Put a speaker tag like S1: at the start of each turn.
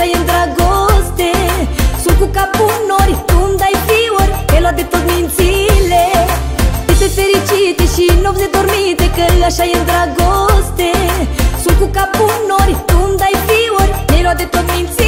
S1: e în dragoste. Sunt cu capul nori, tu-mi dai fiori, te luat de tot mințile. Vise fericite și nopți dormite, că așa e în dragoste. Sunt cu capul nori, tu-mi dai fiori, te luat de tot mințile.